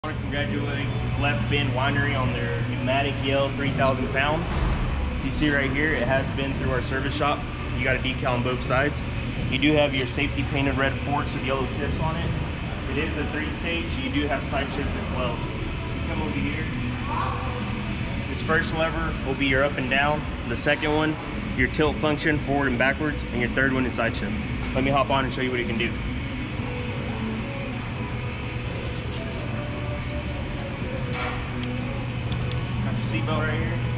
I want to congratulate Left Bend Winery on their pneumatic Yale 3,000 pound. If you see right here, it has been through our service shop. You got a decal on both sides. You do have your safety painted red forks with yellow tips on it. It is a 3-stage. You do have side shift as well. You come over here. This first lever will be your up and down. The second one, your tilt function forward and backwards, and your third one is side shift. Let me hop on and show you what it can do. Got your seatbelt right here.